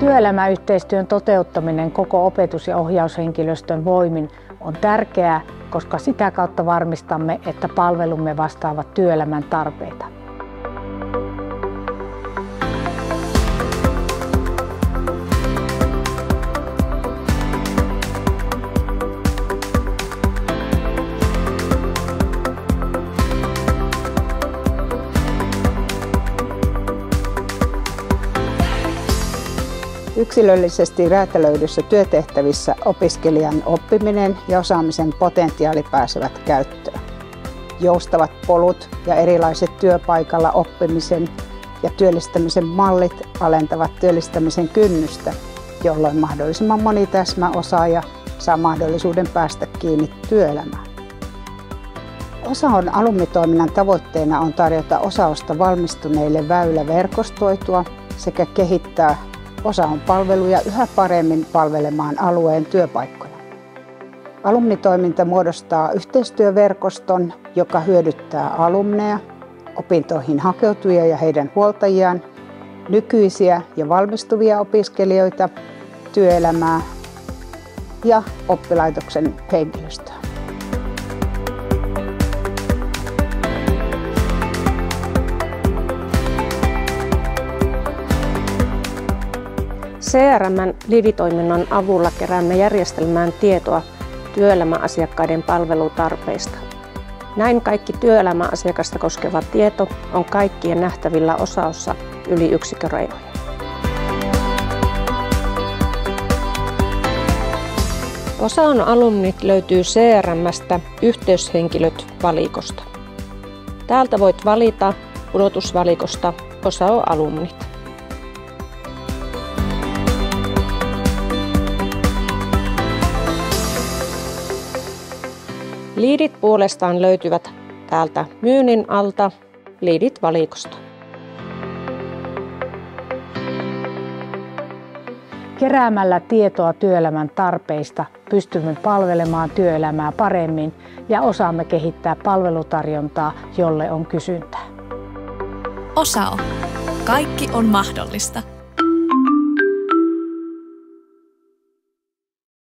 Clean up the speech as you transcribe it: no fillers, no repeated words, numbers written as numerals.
Työelämäyhteistyön toteuttaminen koko opetus- ja ohjaushenkilöstön voimin on tärkeää, koska sitä kautta varmistamme, että palvelumme vastaavat työelämän tarpeita. Yksilöllisesti räätälöidyissä työtehtävissä opiskelijan oppiminen ja osaamisen potentiaali pääsevät käyttöön. Joustavat polut ja erilaiset työpaikalla oppimisen ja työllistämisen mallit alentavat työllistämisen kynnystä, jolloin mahdollisimman moni täsmäosaaja saa mahdollisuuden päästä kiinni työelämään. OSAOn alumnitoiminnan tavoitteena on tarjota OSAOsta valmistuneille väylä verkostoitua sekä kehittää OSAOn palveluja yhä paremmin palvelemaan alueen työpaikkoja. Alumnitoiminta muodostaa yhteistyöverkoston, joka hyödyttää alumneja, opintoihin hakeutujia ja heidän huoltajiaan, nykyisiä ja valmistuvia opiskelijoita, työelämää ja oppilaitoksen henkilöstöä. CRM:n Liidi-toiminnon avulla keräämme järjestelmään tietoa työelämäasiakkaiden palvelutarpeista. Näin kaikki työelämäasiakasta koskeva tieto on kaikkien nähtävillä OSAOssa yli yksikkörajojen. OSAOn alumnit löytyy CRM:stä Yhteyshenkilöt-valikosta. Täältä voit valita pudotusvalikosta OSAO-alumnit. Liidit puolestaan löytyvät täältä myynnin alta Liidit-valikosta. Keräämällä tietoa työelämän tarpeista pystymme palvelemaan työelämää paremmin ja osaamme kehittää palvelutarjontaa, jolle on kysyntää. OSAO. Kaikki on mahdollista.